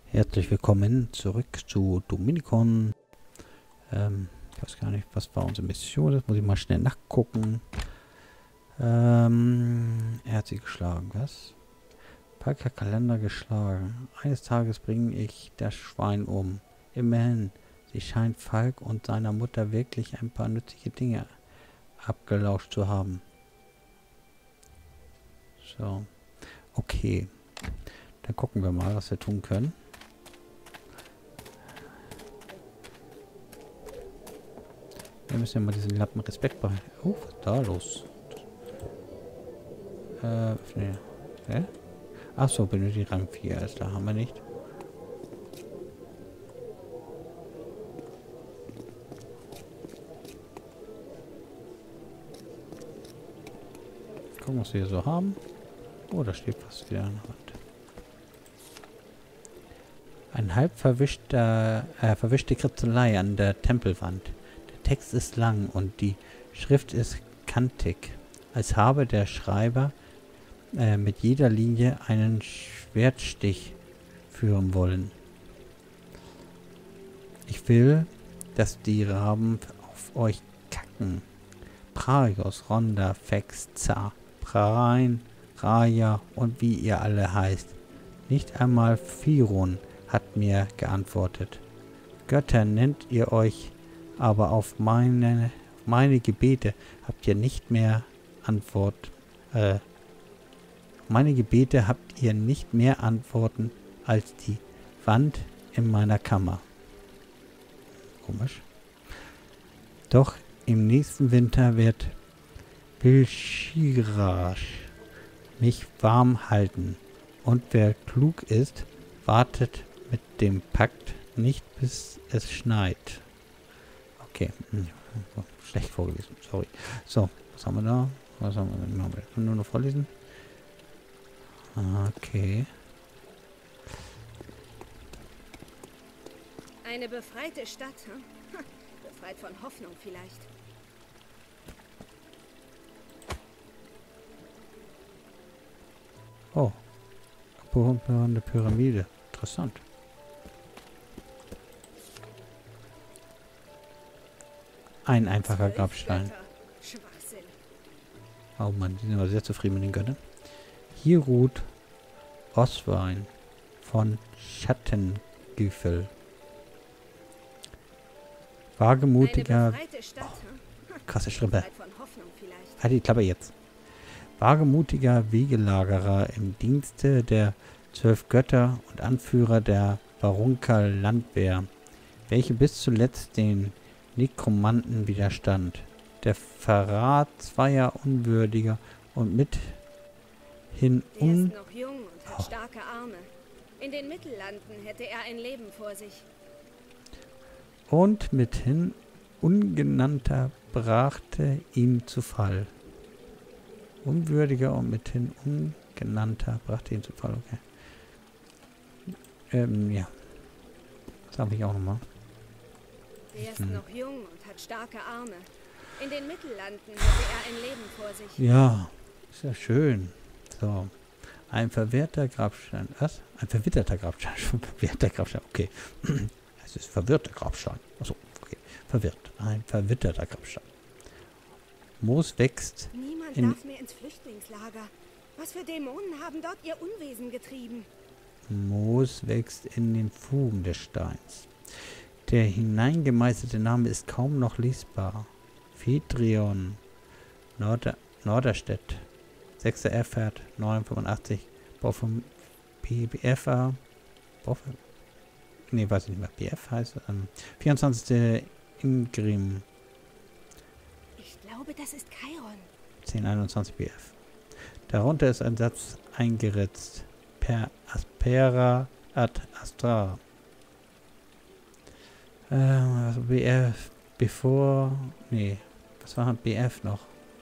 Herzlich willkommen zurück zu Dominikon. Ich weiß gar nicht, was war unsere Mission. Das muss ich mal schnell nachgucken. Er hat sie geschlagen, was? Parker Kalender geschlagen. Eines Tages bringe ich das Schwein um. Immerhin, sie scheint Falk und seiner Mutter wirklich ein paar nützliche Dinge abgelauscht zu haben. So. Okay. Dann gucken wir mal, was wir tun können. Wir müssen ja mal diesen Lappen Respekt behalten. Oh, was ist da los? Nee. Hä? Achso, benötigt Rang 4. Ist da haben wir nicht. Gucken, was wir hier so haben. Oh, da steht fast wieder an der Wand. Ein verwischte Kritzelei an der Tempelwand. Der Text ist lang und die Schrift ist kantig, als habe der Schreiber mit jeder Linie einen Schwertstich führen wollen. Ich will, dass die Raben auf euch kacken. Praios, Ronda, Fex, Za, Prain, Raya und wie ihr alle heißt. Nicht einmal Firon hat mir geantwortet. Götter nennt ihr euch, aber auf meine Gebete habt ihr nicht mehr Antworten als die Wand in meiner Kammer. Komisch. Doch im nächsten Winter wird Bilshirash mich warm halten. Und wer klug ist, wartet mit dem Pakt nicht bis es schneit. Okay. Schlecht vorgelesen. Sorry. So, was haben wir da? Was haben wir denn? Können wir nur noch vorlesen? Okay. Eine befreite Stadt, hm? Befreit von Hoffnung vielleicht. Oh. Eine Pyramide. Interessant. Ein einfacher Grabstein. Oh Mann, die sind aber sehr zufrieden mit den Göttern. Hier ruht Oswein von Schattengüffel. Wagemutiger... Oh, krasse Strippe. Halt die Klappe jetzt. Wagemutiger Wegelagerer im Dienste der 12 Götter und Anführer der Varunkel Landwehr, welche bis zuletzt den Nekromanten widerstand. Der Verrat zweier Unwürdiger und mithin Er ist noch jung und hat starke Arme. In den Mittellanden hätte er ein Leben vor sich. Und mithin Ungenannter brachte ihn zu Fall. Unwürdiger und mithin Ungenannter brachte ihn zu Fall, okay. Ja. Das habe ich auch nochmal. Er ist noch jung und hat starke Arme. In den Mittellanden hätte er ein Leben vor sich. Ja, ist ja schön. So. Ein verwirrter Grabstein. Was? Ein verwitterter Grabstein. Verwirrter Grabstein, okay. Es ist verwirrter Grabstein. Achso, okay. Verwirrt. Ein verwitterter Grabstein. Moos wächst. Niemand darf mehr ins Flüchtlingslager. Was für Dämonen haben dort ihr Unwesen getrieben? Moos wächst in den Fugen des Steins. Der hineingemeißelte Name ist kaum noch lesbar. Phaedrion, Norderstedt, 6. Erfahrt, 985, Bau von BFA, nee, weiß ich nicht mehr, BF heißt, 24. Ingrim. Ich glaube, das ist Chiron. 1021 BF. Darunter ist ein Satz eingeritzt. Per Aspera ad Astra. BF, bevor, nee, was war BF noch?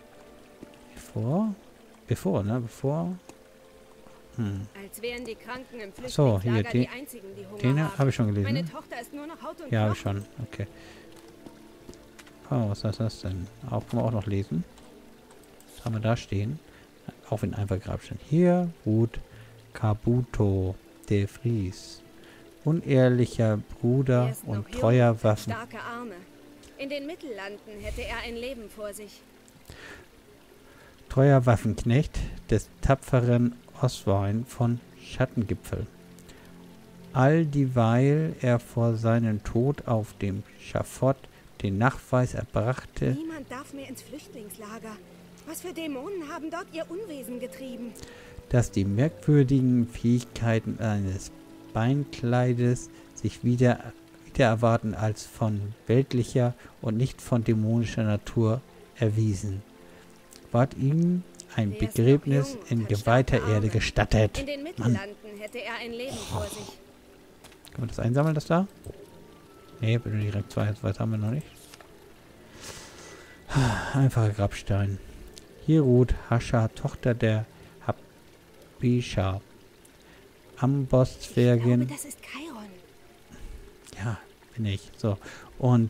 Bevor, ne, bevor. Als wären die Kranken im So, hier, Flüchtlingslager die einzigen, die Hunger den haben. habe ich schon gelesen. Meine Tochter ist nur noch Haut und Ja, habe Knochen. ich schon, okay. Oh, was ist das denn? Auch können wir auch noch lesen. Was haben wir da stehen? Auch in einfach Grabstein. Hier ruht Kabuto de Vries. unehrlicher Bruder Er ist und noch jung treuer und hat Waffen. starke Arme. In den Mittellanden hätte er ein Leben vor sich. Treuer Waffenknecht des tapferen Oswein von Schattengipfel. All dieweil er vor seinem Tod auf dem Schafott den Nachweis erbrachte, Niemand darf mehr ins Flüchtlingslager. Was für Dämonen haben dort ihr Unwesen getrieben? dass die merkwürdigen Fähigkeiten eines Beinkleides sich wieder erwarten als von weltlicher und nicht von dämonischer Natur erwiesen. Ward ihm ein Er ist noch Begräbnis jung und in hat geweihter starke Erde Arme. gestattet. In den Mittellanden hätte er ein Leben vor sich. Können wir das einsammeln, das da? Nee, bitte direkt 2. Das haben wir noch nicht. Einfacher Grabstein. Hier ruht Hascha, Tochter der Habesha. Ich glaube, Amboss-Zwergin. das ist Chiron. Ja, bin ich. So. Und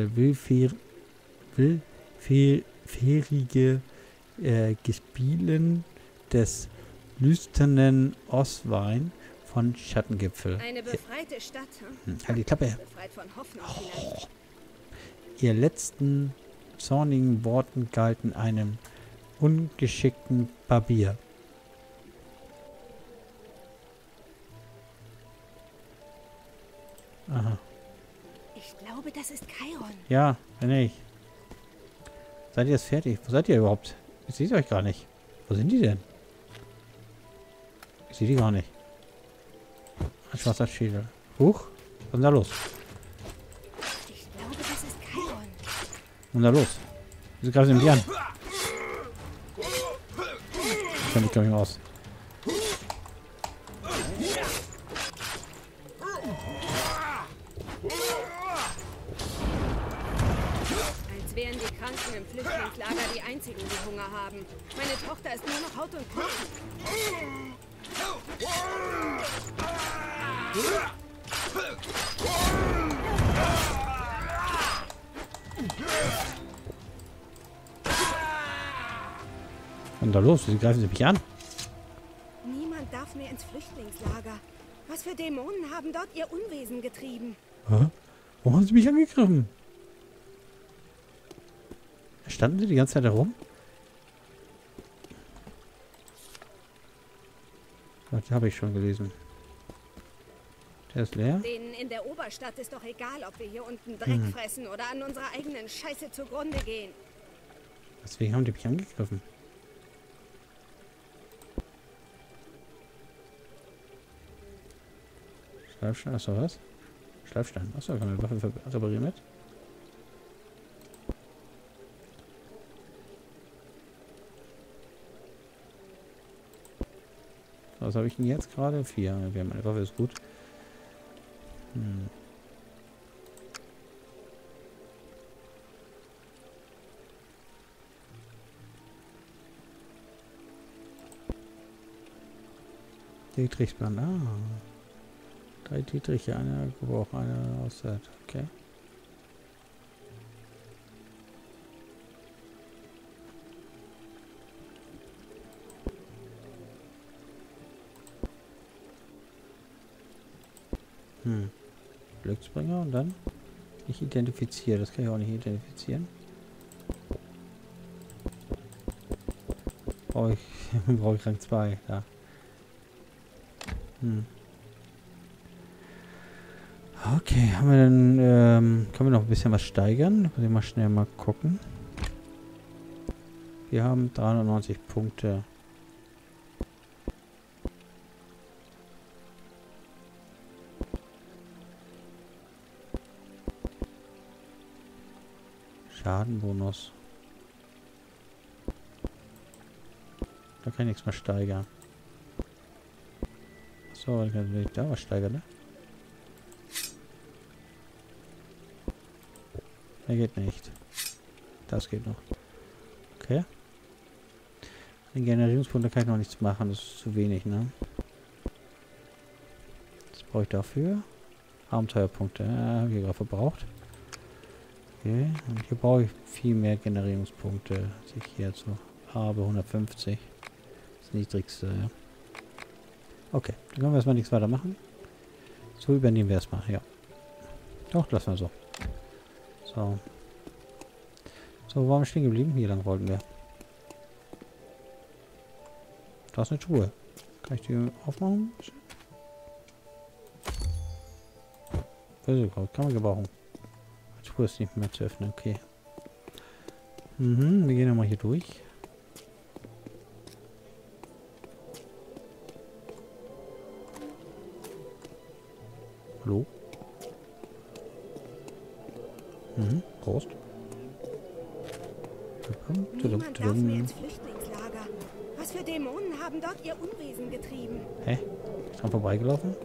willfährige Gespielen des lüsternen Oswein von Schattengipfel. Eine befreite Stadt. Halt die Klappe. Befreit von Hoffnung vielleicht. Ihr letzten zornigen Worten galten einem ungeschickten Barbier. Aha. Ich glaube, das ist Chiron. Ja, bin ich. Seid ihr jetzt fertig? Wo seid ihr überhaupt? Ich sehe euch gar nicht. Wo sind die denn? Ich sehe die gar nicht. Ein schwarzer Schädel. Huch. Was ist denn da los? Ich glaube, das ist Chiron. Was ist denn da los? Wieso greifen sie mich an? Ich kann mich gar nicht raus. Als wären die Kranken im Flüchtlingslager die einzigen, die Hunger haben. Meine Tochter ist nur noch Haut und Knochen. Was ist denn da los? Wieso greifen sie mich an? Niemand darf mehr ins Flüchtlingslager. Was für Dämonen haben dort ihr Unwesen getrieben? Hä? Warum haben sie mich angegriffen? Standen sie die ganze Zeit da rum? Das habe ich schon gelesen. Der ist leer. Denen in der Oberstadt ist doch egal, ob wir hier unten Dreck fressen oder an unserer eigenen Scheiße zugrunde gehen. Deswegen haben die mich angegriffen. Schleifstein, achso, was? Schleifstein, achso, kann man die Waffe reparieren mit? Was habe ich denn jetzt gerade? 4. Okay, meine Waffe ist gut. Dietrichsband, 3 Dietriche, eine Gebrauch, eine Auszeit. Okay. Glücksbringer und dann nicht identifiziert. Das kann ich auch nicht identifizieren. Brauche ich Rang 2, da. Okay, haben wir dann, können wir noch ein bisschen was steigern? Muss ich mal schnell mal gucken. Wir haben 390 Punkte. Schadenbonus. Da kann ich nichts mehr steigern. So, dann kann ich da was steigern, ne? Der geht nicht. Das geht noch. Okay. Den Generierungspunkte kann ich noch nichts machen, das ist zu wenig, ne? Das brauche ich dafür. Abenteuerpunkte, habe ich gerade verbraucht. Okay, und hier brauche ich viel mehr Generierungspunkte, als ich hier jetzt so habe. 150. Das niedrigste, ja. Okay, dann können wir erstmal nichts weiter machen. So übernehmen wir es mal, ja. Doch, lassen wir so. So. So, waren wir stehen geblieben? Hier lang wollten wir. Da ist eine Truhe. Kann ich die aufmachen? Kann man gebrauchen. Die Truhe ist nicht mehr zu öffnen, okay. Wir gehen nochmal hier durch. Hallo? Prost. Niemand darf mehr ins Flüchtlingslager. Was für Dämonen haben dort ihr Unwesen getrieben? Hä? Ist dran vorbeigelaufen?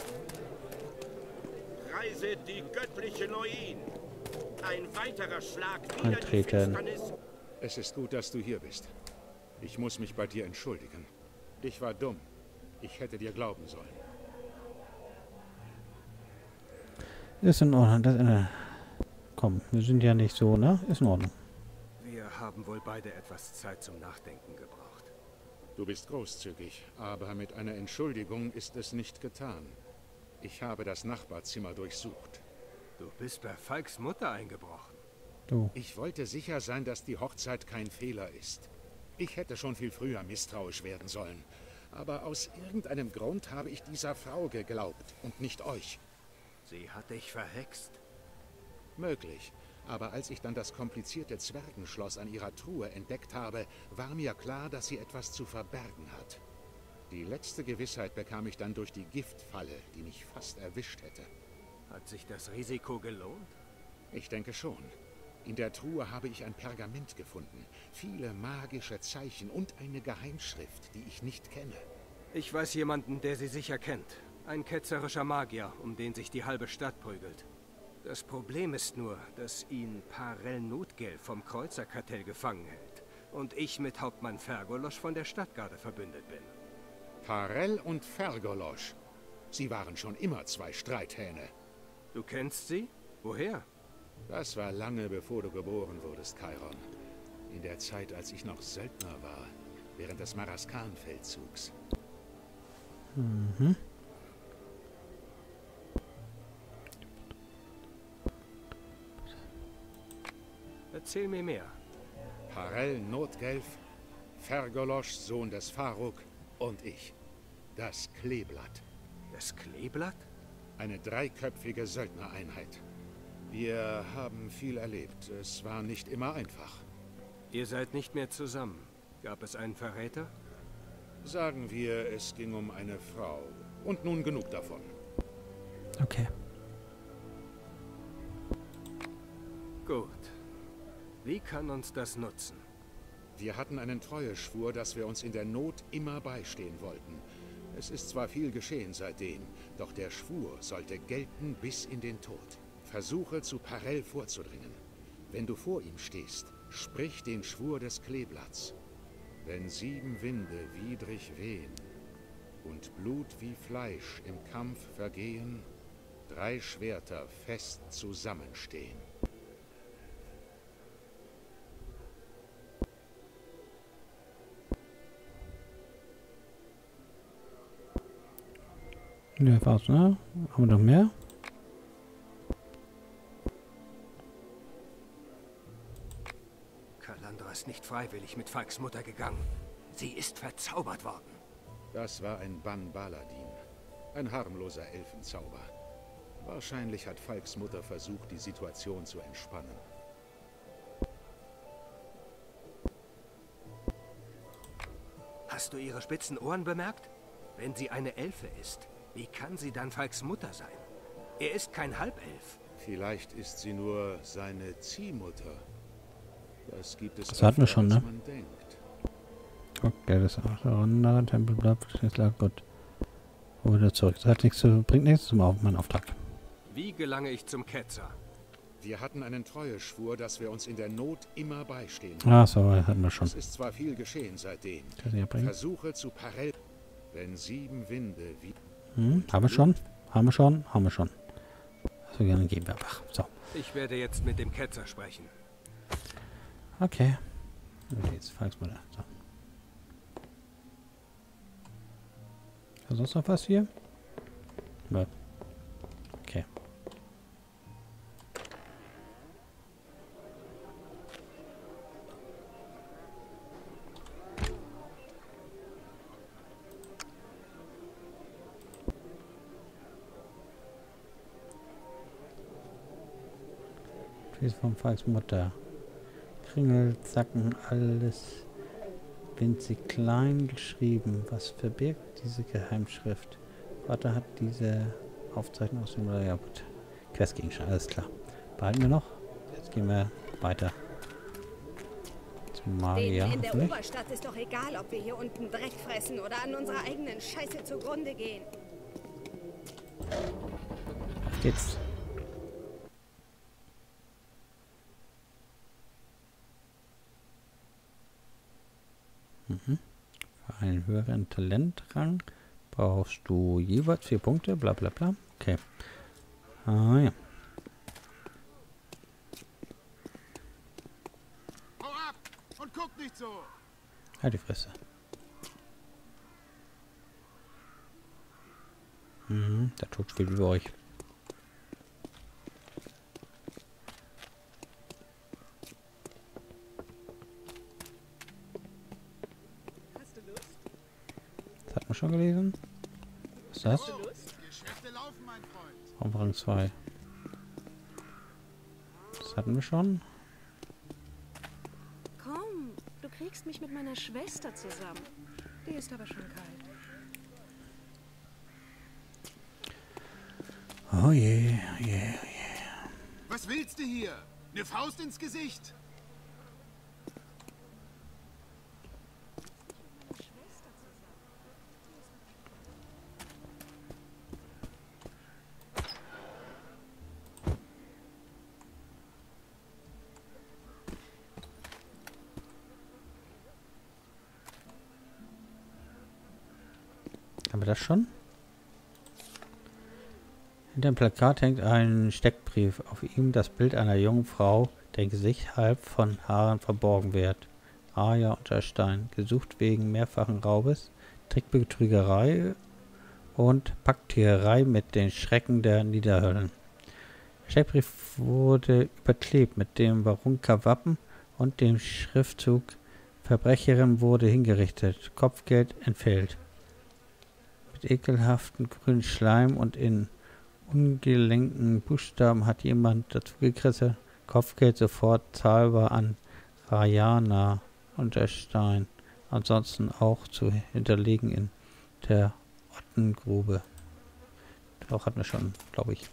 Reise die göttliche Neuin. Ein weiterer Schlag wieder die Eintreten. Finsternis. Es ist gut, dass du hier bist. Ich muss mich bei dir entschuldigen. Ich war dumm. Ich hätte dir glauben sollen. Ist in Ordnung. Komm, wir sind ja nicht so, ne? Ist in Ordnung. Wir haben wohl beide etwas Zeit zum Nachdenken gebraucht. Du bist großzügig, aber mit einer Entschuldigung ist es nicht getan. Ich habe das Nachbarzimmer durchsucht. Du bist bei Falks Mutter eingebrochen. Du. Ich wollte sicher sein, dass die Hochzeit kein Fehler ist. Ich hätte schon viel früher misstrauisch werden sollen. Aber aus irgendeinem Grund habe ich dieser Frau geglaubt und nicht euch. Sie hat dich verhext. Möglich. Aber als ich dann das komplizierte Zwergenschloss an ihrer Truhe entdeckt habe, war mir klar, dass sie etwas zu verbergen hat. Die letzte Gewissheit bekam ich dann durch die Giftfalle, die mich fast erwischt hätte. Hat sich das Risiko gelohnt? Ich denke schon. In der Truhe habe ich ein Pergament gefunden, viele magische Zeichen und eine Geheimschrift, die ich nicht kenne. Ich weiß jemanden, der sie sicher kennt. Ein ketzerischer Magier, um den sich die halbe Stadt prügelt. Das Problem ist nur, dass ihn Parell Notgel vom Kreuzerkartell gefangen hält und ich mit Hauptmann Fergolosch von der Stadtgarde verbündet bin. Parell und Fergolosch. Sie waren schon immer zwei Streithähne. Du kennst sie? Woher? Das war lange bevor du geboren wurdest, Chiron. In der Zeit, als ich noch Söldner war, während des Maraskan-Feldzugs. Erzähl mir mehr. Parell Notgelf, Fergolosch, Sohn des Faruk, und ich. Das Kleeblatt. Das Kleeblatt? Eine dreiköpfige Söldnereinheit. Wir haben viel erlebt. Es war nicht immer einfach. Ihr seid nicht mehr zusammen. Gab es einen Verräter? Sagen wir, es ging um eine Frau. Und nun genug davon. Okay. Gut. Wie kann uns das nutzen? Wir hatten einen Treueschwur, dass wir uns in der Not immer beistehen wollten. Es ist zwar viel geschehen seitdem, doch der Schwur sollte gelten bis in den Tod. Versuche zu Parell vorzudringen. Wenn du vor ihm stehst, sprich den Schwur des Kleeblatts. Wenn 7 Winde widrig wehen und Blut wie Fleisch im Kampf vergehen, 3 Schwerter fest zusammenstehen. Ja, war's, ne? Haben wir noch mehr? Kalandra ist nicht freiwillig mit Falks Mutter gegangen. Sie ist verzaubert worden. Das war ein Ban Baladin. Ein harmloser Elfenzauber. Wahrscheinlich hat Falks Mutter versucht, die Situation zu entspannen. Hast du ihre spitzen Ohren bemerkt? Wenn sie eine Elfe ist, wie kann sie dann Falks Mutter sein? Er ist kein Halbelf. Vielleicht ist sie nur seine Ziehmutter. Das gibt es Das hatten wir öfter, schon, als ne? man denkt. Okay, das ist auch ein anderer Tempel bleibt. Ist klar, gut. Wieder zurück. Das hat nichts zu, bringt nichts zum meinen Auftrag. Wie gelange ich zum Ketzer? Wir hatten einen Treueschwur, dass wir uns in der Not immer beistehen. Ah, so, hatten wir schon. Es ist zwar viel geschehen seitdem. Kann ich abbringen? Versuche zu Parell. Wenn 7 Winde wie... Haben wir schon? Haben wir schon? Haben wir schon. Also gerne gehen wir einfach. So. Ich werde jetzt mit dem Ketzer sprechen. Okay. Okay, jetzt Falks Mutter. So. Ist sonst noch was hier? Ja. Schließe vom Volksmutter. Kringel, Zacken, alles winzig klein geschrieben. Was verbirgt diese Geheimschrift? Vater hat diese Aufzeichnung aus dem... Ja gut. Questgegenstand, alles klar. Behalten wir noch. Jetzt gehen wir weiter. Zum Magier. Denen in der Oberstadt ist doch egal, ob wir hier unten Dreck fressen oder an unserer eigenen Scheiße zugrunde gehen. Auf geht's. Für einen höheren Talentrang brauchst du jeweils 4 Punkte, bla bla bla. Okay. Ah ja. Hau ab und guck nicht so. Halt die Fresse. Der Tod spielt über euch. Hast du Lust? Das hat man schon gelesen. Was ist das? Geschäfte laufen, mein Freund. Auf Rang 2. Das hatten wir schon. Komm, du kriegst mich mit meiner Schwester zusammen. Die ist aber schon kalt. Oh je, oh je, oh je. Was willst du hier? Eine Faust ins Gesicht? Haben wir das schon? Hinter dem Plakat hängt ein Steckbrief. Auf ihm das Bild einer jungen Frau, deren Gesicht halb von Haaren verborgen wird. Aja Unterstein, gesucht wegen mehrfachen Raubes, Trickbetrügerei und Pakttiererei mit den Schrecken der Niederhöllen. Der Steckbrief wurde überklebt mit dem Warunka-Wappen und dem Schriftzug Verbrecherin wurde hingerichtet, Kopfgeld entfällt. Mit ekelhaften grünen Schleim und in ungelenken Buchstaben hat jemand dazu gekritzelt, Kopfgeld sofort zahlbar an Rajana Unterstein, ansonsten auch zu hinterlegen in der Ottengrube. Auch hatten wir schon, glaube ich.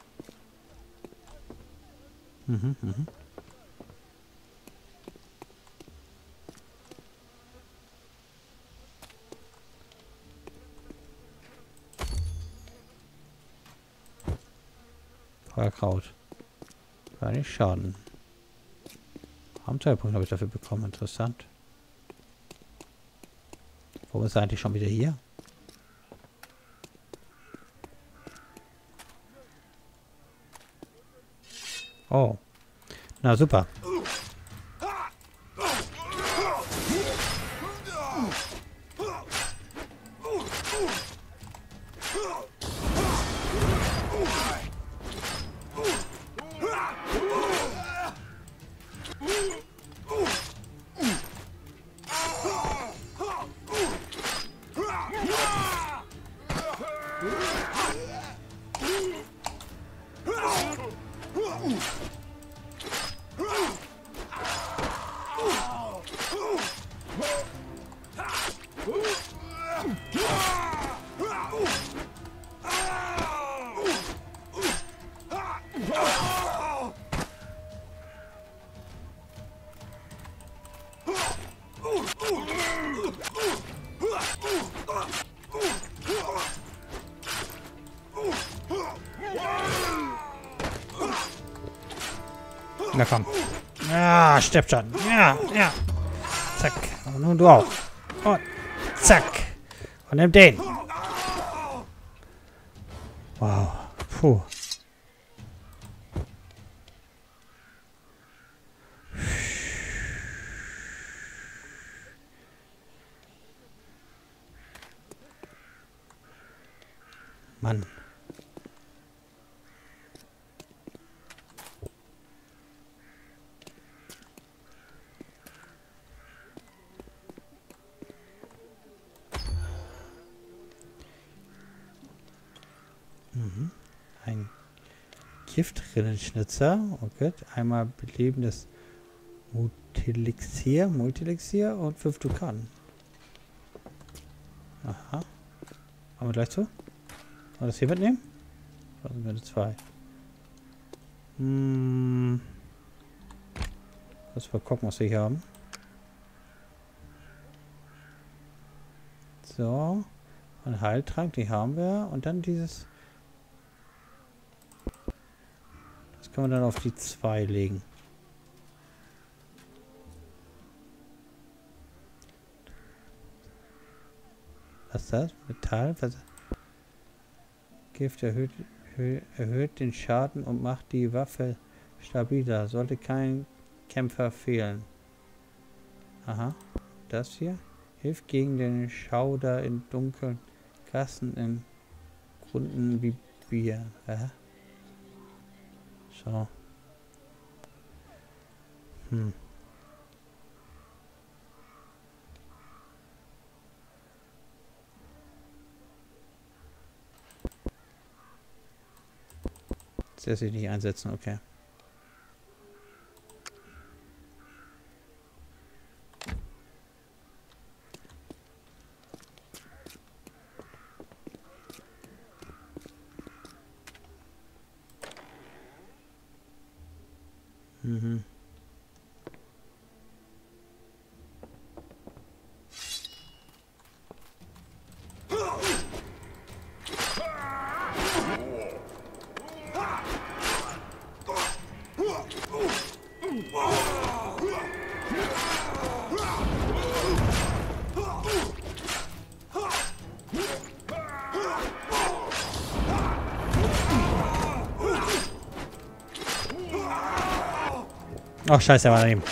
Feuerkraut. Kann nicht schaden. Abenteuerpunkt habe ich dafür bekommen. Interessant. Warum ist er eigentlich schon wieder hier? Oh. Na super. Na komm. Ja, stirb schon. Ja, ja. Zack. Und nun du auch. Und zack. Und nimm den. Wow. Puh. Mann. Ein Giftrillenschnitzer. Okay. Einmal belebendes Multilixier und 5 Dukaten. Aha. Haben wir gleich zu? Wollen wir das hier mitnehmen? Oder sind wir 2? Lass mal gucken, was wir hier haben. So. Ein Heiltrank, die haben wir. Und dann dieses. Das können wir dann auf die 2 legen. Was ist das? Metall? Was? Gift erhöht den Schaden und macht die Waffe stabiler. Sollte kein Kämpfer fehlen. Aha. Das hier hilft gegen den Schauder in dunklen Gassen in Gründen wie Bier. So. Das lässt sich nicht einsetzen, okay. Ach, scheiße, er war daneben.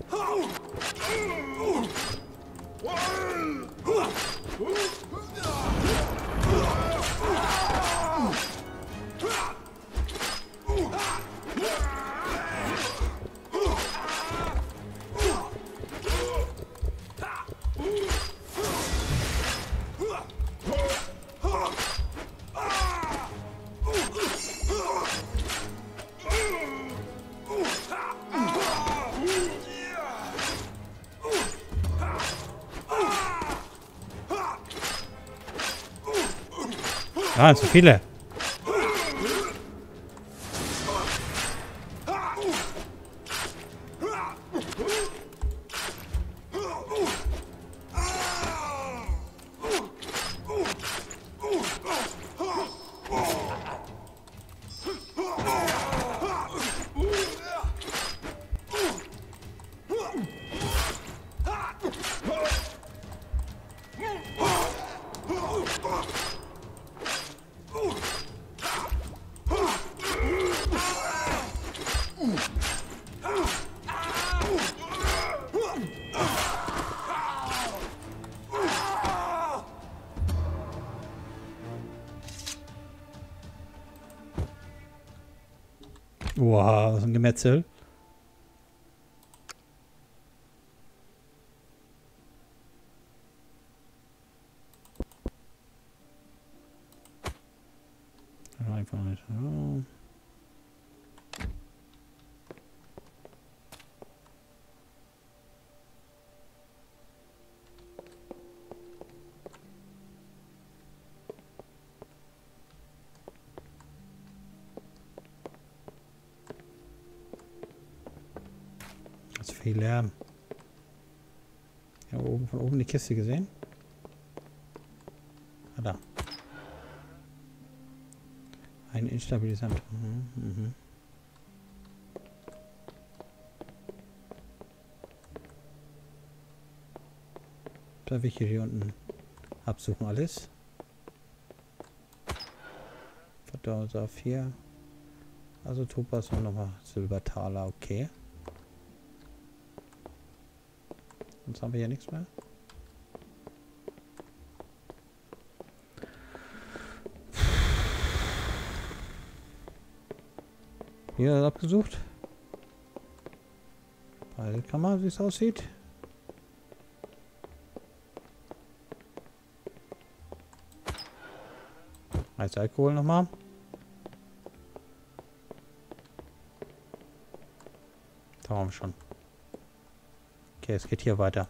Ah, zu viele. Wow, so ein Gemetzel. Einfach nicht. Oh. Das ist viel Lärm. Ja, oben, von oben die Kiste gesehen? Ah, da. Ein Instabilisant. Da will ich hier unten absuchen alles. Verdauer 4. Also Topaz und nochmal Silbertaler, okay. Sonst haben wir hier nichts mehr. Hier ist abgesucht. Beide Kammer, wie es aussieht. Als Alkohol nochmal. Warum schon? Okay, es geht hier weiter.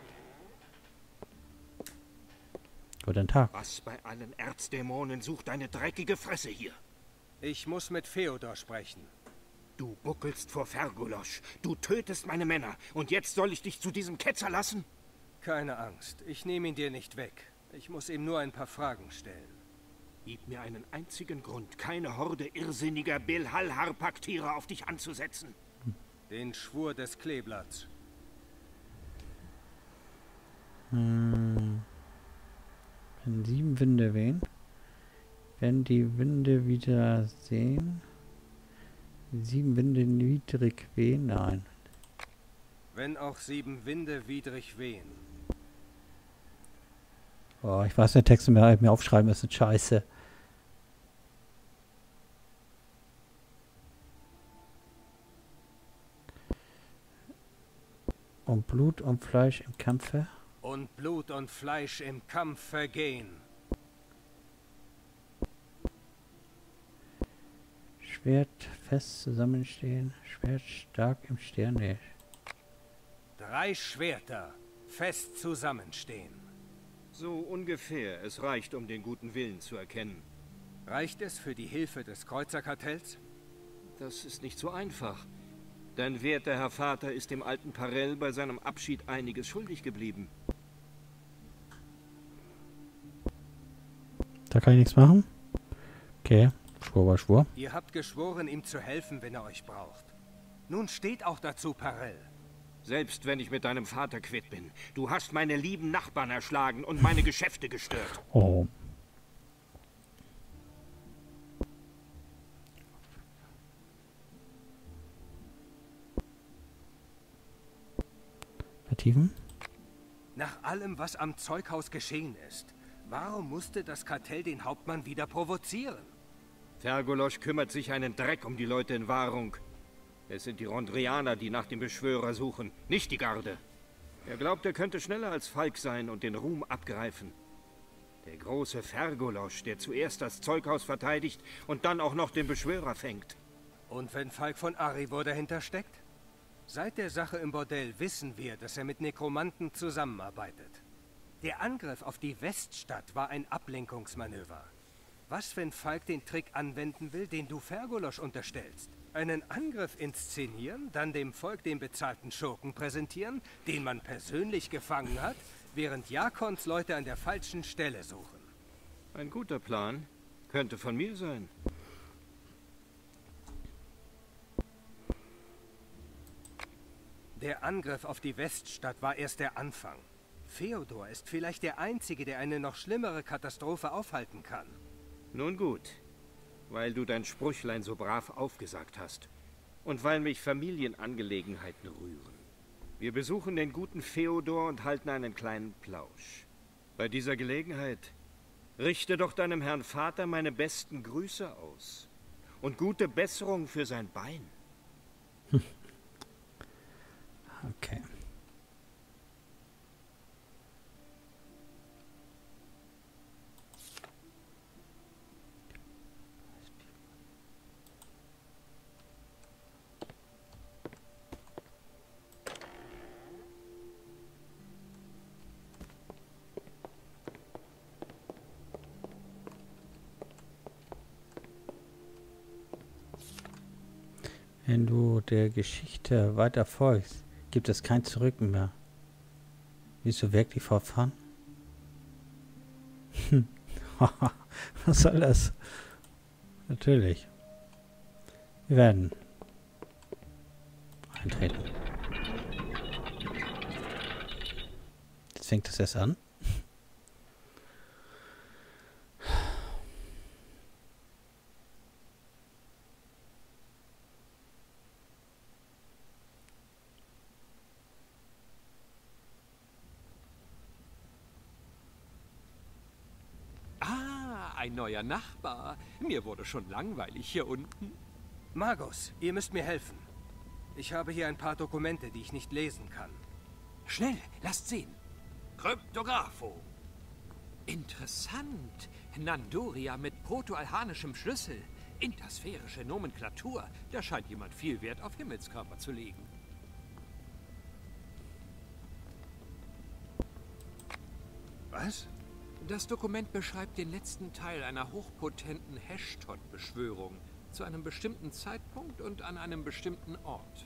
Guten Tag. Was bei allen Erzdämonen sucht deine dreckige Fresse hier? Ich muss mit Feodor sprechen. Du buckelst vor Fergulosch. Du tötest meine Männer. Und jetzt soll ich dich zu diesem Ketzer lassen? Keine Angst, ich nehme ihn dir nicht weg. Ich muss ihm nur ein paar Fragen stellen. Gib mir einen einzigen Grund, keine Horde irrsinniger Belhal-Harpak-Tiere auf dich anzusetzen. Den Schwur des Kleeblatts. Wenn 7 Winde wehen, werden die Winde wieder sehen. 7 Winde niedrig wehen? Nein. Wenn auch 7 Winde widrig wehen. Oh, ich weiß, der Text mir aufschreiben ist eine Scheiße. Und Blut und Fleisch im Kampfe. Und Blut und Fleisch im Kampf vergehen. Schwert fest zusammenstehen. Schwert stark im Stern. Nee. 3 Schwerter fest zusammenstehen. So ungefähr. Es reicht, um den guten Willen zu erkennen. Reicht es für die Hilfe des Kreuzerkartells? Das ist nicht so einfach. Dein werter Herr Vater ist dem alten Parell bei seinem Abschied einiges schuldig geblieben. Da kann ich nichts machen? Okay, Schwur war Schwur. Ihr habt geschworen, ihm zu helfen, wenn er euch braucht. Nun steht auch dazu Parell. Selbst wenn ich mit deinem Vater quitt bin. Du hast meine lieben Nachbarn erschlagen und meine Geschäfte gestört. Oh. Vertiefen? Nach allem, was am Zeughaus geschehen ist, warum musste das Kartell den Hauptmann wieder provozieren? Fergulosch kümmert sich einen Dreck um die Leute in Wahrung. Es sind die Rondrianer, die nach dem Beschwörer suchen, nicht die Garde. Er glaubt, er könnte schneller als Falk sein und den Ruhm abgreifen. Der große Fergulosch, der zuerst das Zeughaus verteidigt und dann auch noch den Beschwörer fängt. Und wenn Falk von Arivor dahinter steckt? Seit der Sache im Bordell wissen wir, dass er mit Nekromanten zusammenarbeitet. Der Angriff auf die Weststadt war ein Ablenkungsmanöver. Was, wenn Falk den Trick anwenden will, den du Fergulosch unterstellst? Einen Angriff inszenieren, dann dem Volk den bezahlten Schurken präsentieren, den man persönlich gefangen hat, während Jakons Leute an der falschen Stelle suchen. Ein guter Plan. Könnte von mir sein. Der Angriff auf die Weststadt war erst der Anfang. Feodor ist vielleicht der Einzige, der eine noch schlimmere Katastrophe aufhalten kann. Nun gut. Weil du dein Sprüchlein so brav aufgesagt hast. Und weil mich Familienangelegenheiten rühren. Wir besuchen den guten Feodor und halten einen kleinen Plausch. Bei dieser Gelegenheit richte doch deinem Herrn Vater meine besten Grüße aus. Und gute Besserung für sein Bein. Okay. Wenn du der Geschichte weiter folgst, gibt es kein Zurück mehr. Willst du wirklich fortfahren? Was soll das? Natürlich. Wir werden eintreten. Jetzt fängt es erst an. Ein neuer Nachbar. Mir wurde schon langweilig hier unten. Magus, ihr müsst mir helfen. Ich habe hier ein paar Dokumente, die ich nicht lesen kann. Schnell, lasst sehen. Kryptographo. Interessant. Nandoria mit proto-alhanischem Schlüssel. Intersphärische Nomenklatur. Da scheint jemand viel Wert auf Himmelskörper zu legen. Was? Das Dokument beschreibt den letzten Teil einer hochpotenten Hashtod-Beschwörung zu einem bestimmten Zeitpunkt und an einem bestimmten Ort.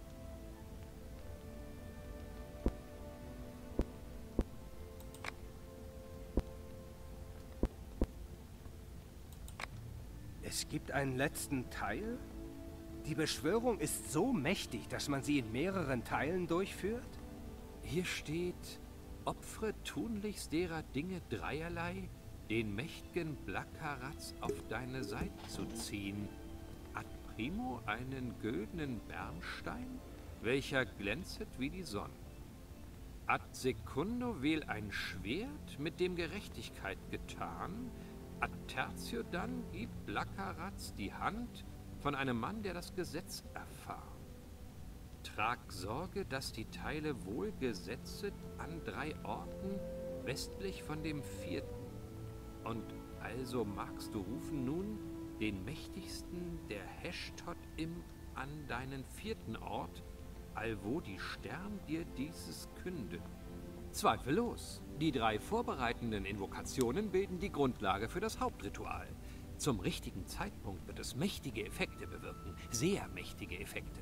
Es gibt einen letzten Teil? Die Beschwörung ist so mächtig, dass man sie in mehreren Teilen durchführt? Hier steht: Opfere tunlichst derer Dinge dreierlei, den mächt'gen Blackaratz auf deine Seite zu ziehen. Ad primo einen güldenen Bernstein, welcher glänzet wie die Sonne. Ad secundo wähl ein Schwert, mit dem Gerechtigkeit getan. Ad tertio dann gibt Blackaratz die Hand von einem Mann, der das Gesetz erfahren. Trag Sorge, dass die Teile wohl gesetzet an 3 Orten westlich von dem 4. Und also magst du rufen nun den mächtigsten der Hashtod an deinen 4. Ort, allwo die Stern dir dieses kündet. Zweifellos. Die 3 vorbereitenden Invokationen bilden die Grundlage für das Hauptritual. Zum richtigen Zeitpunkt wird es mächtige Effekte bewirken. Sehr mächtige Effekte.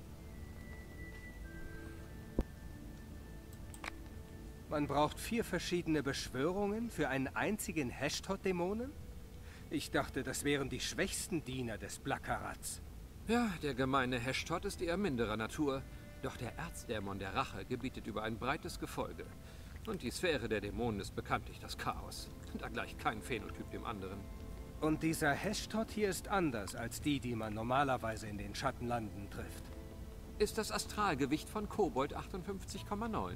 Man braucht 4 verschiedene Beschwörungen für einen einzigen Hashtod-Dämonen? Ich dachte, das wären die schwächsten Diener des Blackaratz. Ja, der gemeine Hashtod ist eher minderer Natur. Doch der Erzdämon der Rache gebietet über ein breites Gefolge. Und die Sphäre der Dämonen ist bekanntlich das Chaos. Da gleicht kein Phänotyp dem anderen. Und dieser Hashtod hier ist anders als die man normalerweise in den Schattenlanden trifft. Ist das Astralgewicht von Kobold 58,9?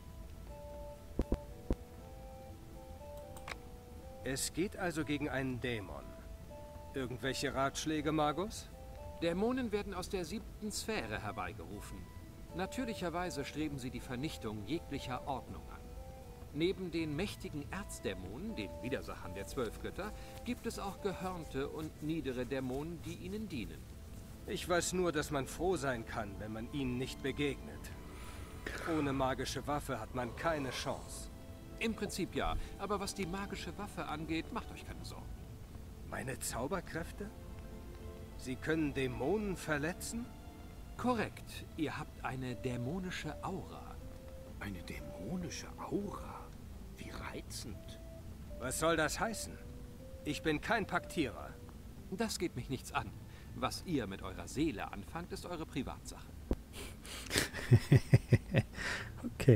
Es geht also gegen einen Dämon. Irgendwelche Ratschläge, Magus? Dämonen werden aus der 7. Sphäre herbeigerufen. Natürlicherweise streben sie die Vernichtung jeglicher Ordnung an. Neben den mächtigen Erzdämonen, den Widersachern der 12 Götter, gibt es auch gehörnte und niedere Dämonen, die ihnen dienen. Ich weiß nur, dass man froh sein kann, wenn man ihnen nicht begegnet. Ohne magische Waffe hat man keine Chance. Im Prinzip ja, aber was die magische Waffe angeht, macht euch keine Sorgen. Meine Zauberkräfte? Sie können Dämonen verletzen? Korrekt. Ihr habt eine dämonische Aura. Eine dämonische Aura? Wie reizend. Was soll das heißen? Ich bin kein Paktierer. Das geht mich nichts an. Was ihr mit eurer Seele anfangt, ist eure Privatsache. Okay.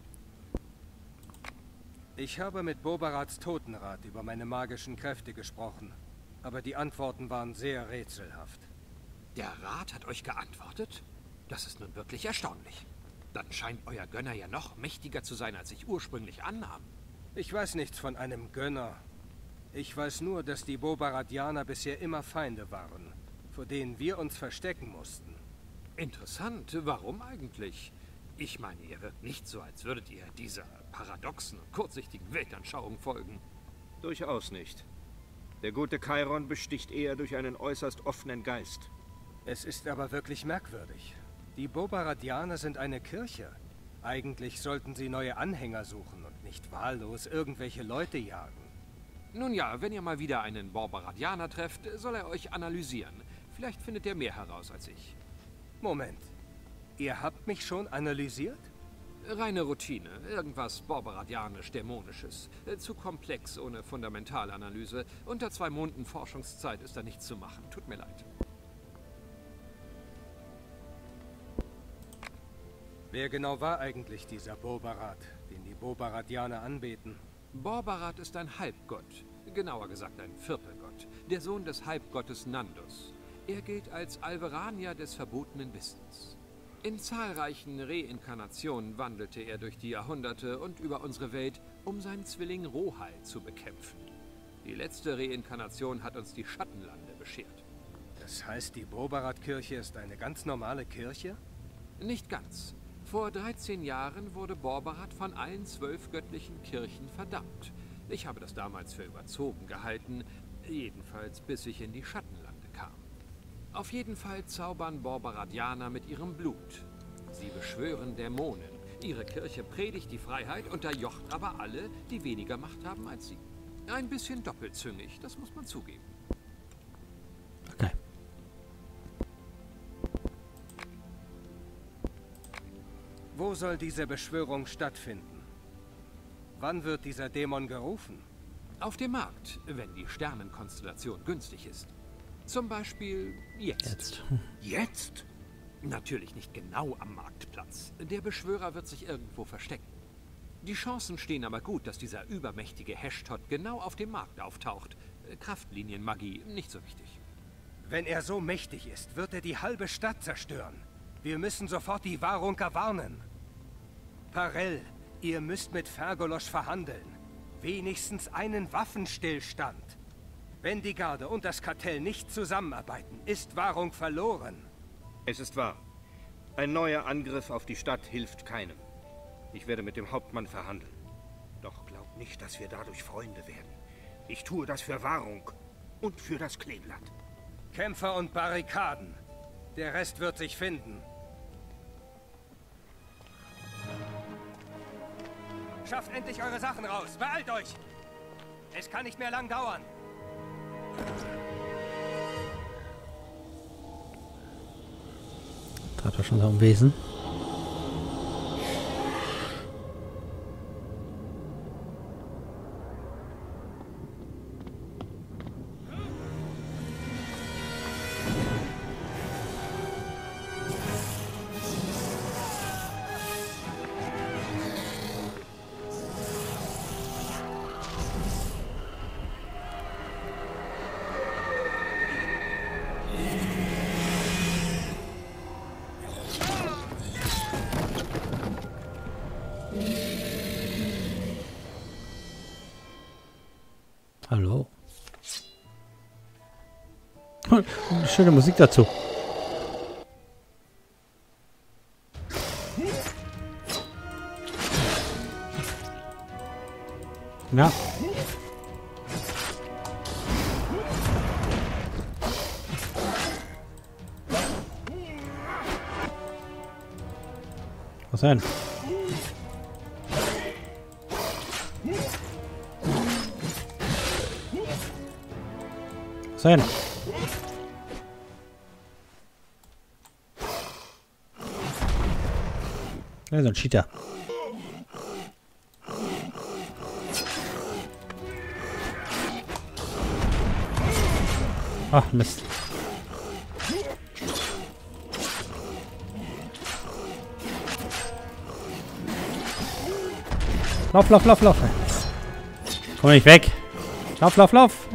Ich habe mit Bobarats Totenrat über meine magischen Kräfte gesprochen, aber die Antworten waren sehr rätselhaft. Der Rat hat euch geantwortet? Das ist nun wirklich erstaunlich. Dann scheint euer Gönner ja noch mächtiger zu sein, als ich ursprünglich annahm. Ich weiß nichts von einem Gönner. Ich weiß nur, dass die Bobaradianer bisher immer Feinde waren, vor denen wir uns verstecken mussten. Interessant. Warum eigentlich? Ich meine, ihr wirkt nicht so, als würdet ihr dieser paradoxen und kurzsichtigen Weltanschauung folgen. Durchaus nicht. Der gute Chiron besticht eher durch einen äußerst offenen Geist. Es ist aber wirklich merkwürdig. Die Bobaradianer sind eine Kirche. Eigentlich sollten sie neue Anhänger suchen und nicht wahllos irgendwelche Leute jagen. Nun ja, wenn ihr mal wieder einen Borbaradianer trefft, soll er euch analysieren. Vielleicht findet er mehr heraus als ich. Moment. Ihr habt mich schon analysiert? Reine Routine. Irgendwas Borbaradianisch-Dämonisches. Zu komplex ohne Fundamentalanalyse. Unter 2 Monaten Forschungszeit ist da nichts zu machen. Tut mir leid. Wer genau war eigentlich dieser Bobarat, den die Bobaradianer anbeten? Borbarat ist ein Halbgott. Genauer gesagt ein Viertelgott. Der Sohn des Halbgottes Nandus. Er gilt als Alveranier des verbotenen Wissens. In zahlreichen Reinkarnationen wandelte er durch die Jahrhunderte und über unsere Welt, um seinen Zwilling Rohal zu bekämpfen. Die letzte Reinkarnation hat uns die Schattenlande beschert. Das heißt, die Bobarat-Kirche ist eine ganz normale Kirche? Nicht ganz. Vor 13 Jahren wurde Borbarat von allen 12 göttlichen Kirchen verdammt. Ich habe das damals für überzogen gehalten, jedenfalls bis ich in die Schattenlande kam. Auf jeden Fall zaubern Borbaradianer mit ihrem Blut. Sie beschwören Dämonen, Ihre Kirche predigt die Freiheit, unterjocht aber alle, die weniger Macht haben als sie. Ein bisschen doppelzüngig, das muss man zugeben. Okay. Wo soll diese Beschwörung stattfinden? Wann wird dieser Dämon gerufen? Auf dem Markt, wenn die Sternenkonstellation günstig ist. Zum Beispiel jetzt. Jetzt? Natürlich nicht genau am Marktplatz. Der Beschwörer wird sich irgendwo verstecken. Die Chancen stehen aber gut, dass dieser übermächtige Hashtot genau auf dem Markt auftaucht. Kraftlinienmagie, nicht so wichtig. Wenn er so mächtig ist, wird er die halbe Stadt zerstören. Wir müssen sofort die Varunker warnen. Parell, ihr müsst mit Fergolosch verhandeln. Wenigstens einen Waffenstillstand. Wenn die Garde und das Kartell nicht zusammenarbeiten, ist Varung verloren. Es ist wahr. Ein neuer Angriff auf die Stadt hilft keinem. Ich werde mit dem Hauptmann verhandeln. Doch glaubt nicht, dass wir dadurch Freunde werden. Ich tue das für Varung und für das Kleeblatt. Kämpfer und Barrikaden. Der Rest wird sich finden. Schafft endlich eure Sachen raus. Beeilt euch! Es kann nicht mehr lang dauern. Tat er schon so im Wesen. Hallo. Schöne Musik dazu. Ja. Was denn? Was denn? Ja, so ein Cheater. Ach, Mist. Lauf, lauf, lauf, lauf. Komm nicht weg. Lauf, lauf, lauf.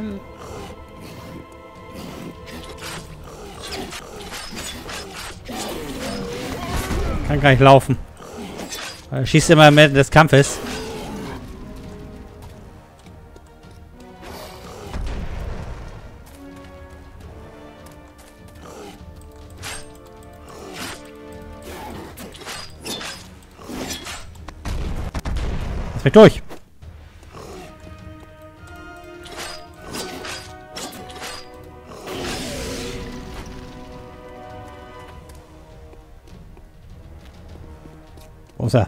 Kann gar nicht laufen. Er schießt immer mehr des Kampfes. Lass mich durch. Wo ist er?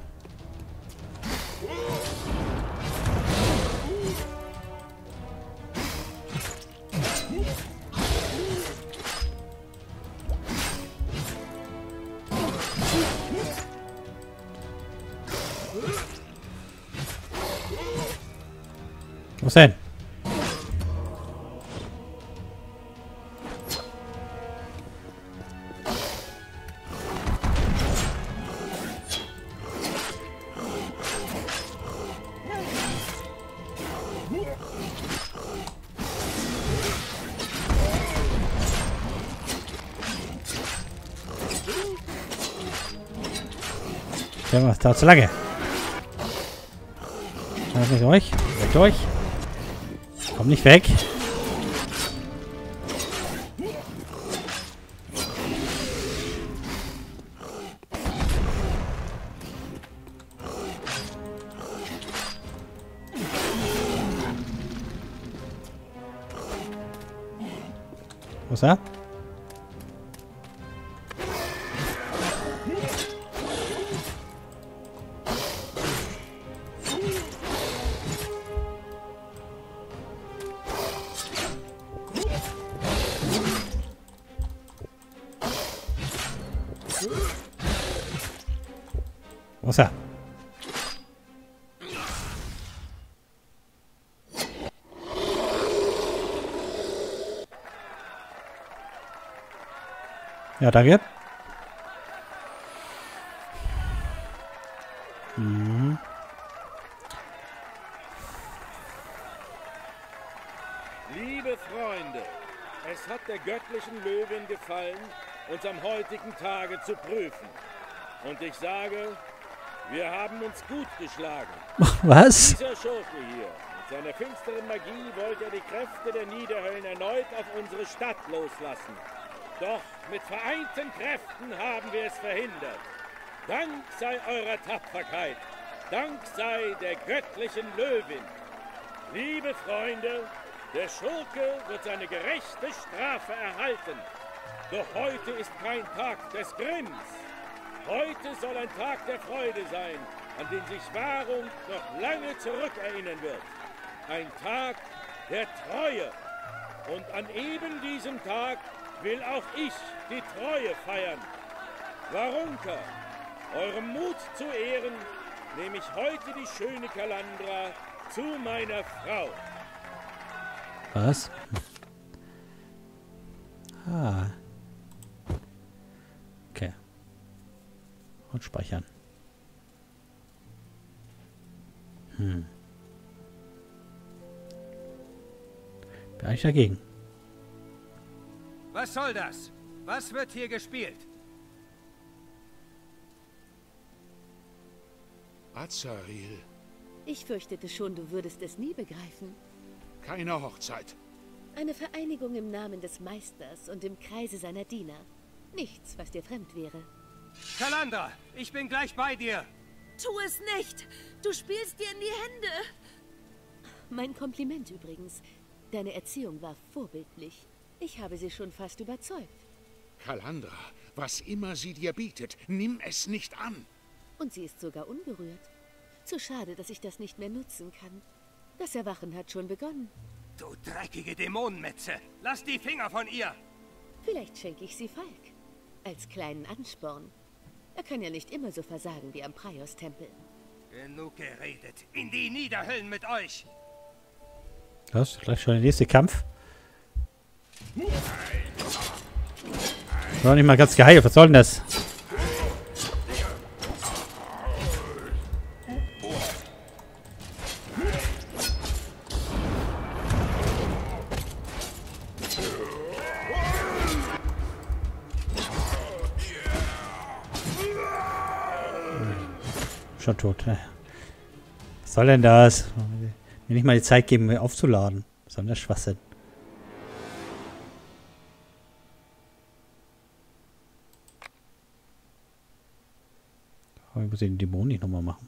Wo ist er denn? Ja, was dauert zu lange? Lass mich durch. Weg durch. Komm nicht weg. Wo ist er? Wo ist er? Ja, danke. Mhm. Liebe Freunde, es hat der göttlichen Löwin gefallen, uns am heutigen Tage zu prüfen. Und ich sage, wir haben uns gut geschlagen. Was? Dieser Schurke hier, mit seiner finsteren Magie wollte er die Kräfte der Niederhöllen erneut auf unsere Stadt loslassen. Doch mit vereinten Kräften haben wir es verhindert. Dank sei eurer Tapferkeit. Dank sei der göttlichen Löwin. Liebe Freunde, der Schurke wird seine gerechte Strafe erhalten. Doch heute ist kein Tag des Grimms. Heute soll ein Tag der Freude sein, an den sich Wahrung noch lange zurückerinnern wird. Ein Tag der Treue. Und an eben diesem Tag will auch ich die Treue feiern. Varunka, eurem Mut zu Ehren, nehme ich heute die schöne Kalandra zu meiner Frau. Was? Ah. Okay. Und speichern. Bin eigentlich dagegen. Was soll das? Was wird hier gespielt? Azaril, Ich fürchtete schon, du würdest es nie begreifen. keine Hochzeit. Eine Vereinigung im Namen des Meisters und im Kreise seiner Diener. Nichts, was dir fremd wäre. Kalandra, ich bin gleich bei dir. Tu es nicht! Du spielst dir in die Hände! Mein Kompliment übrigens. Deine Erziehung war vorbildlich. Ich habe sie schon fast überzeugt. Kalandra, was immer sie dir bietet, nimm es nicht an. Und sie ist sogar unberührt. Zu schade, dass ich das nicht mehr nutzen kann. Das Erwachen hat schon begonnen. Du dreckige Dämonenmetze! Lass die Finger von ihr! Vielleicht schenke ich sie Falk. Als kleinen Ansporn. Er kann ja nicht immer so versagen wie am Praios-Tempel. Genug geredet. In die Niederhöllen mit euch! Was? Gleich schon der nächste Kampf? War nicht mal ganz geheilt. Was soll denn das? Schon tot. Was soll denn das? Mir nicht mal die Zeit geben, mir aufzuladen. Was soll denn das Schwachsinn? Aber ich muss den Dämon nicht nochmal machen.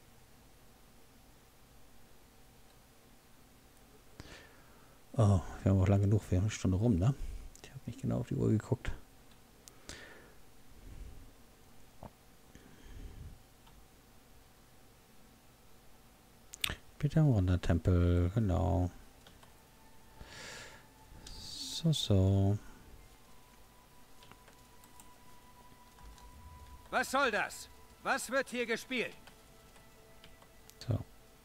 Oh, wir haben auch lang genug. Wir haben eine Stunde rum, ne? Ich habe nicht genau auf die Uhr geguckt. Peter Wundertempel, genau. So. Was soll das? Was wird hier gespielt? So.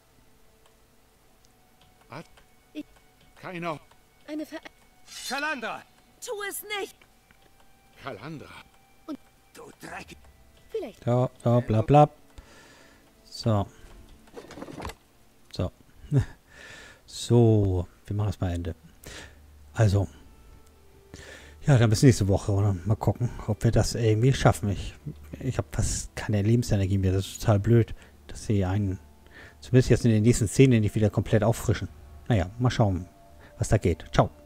Keiner. Eine Kalandra! Tu es nicht! Kalandra. Du Dreck! Vielleicht. Ja, bla bla. So. So, wir machen es mal Ende. Also, ja, dann bis nächste Woche. Oder? Mal gucken, ob wir das irgendwie schaffen. Ich habe fast keine Lebensenergie mehr. Das ist total blöd, dass sie einen, zumindest jetzt in den nächsten Szenen, nicht wieder komplett auffrischen. Naja, mal schauen, was da geht. Ciao.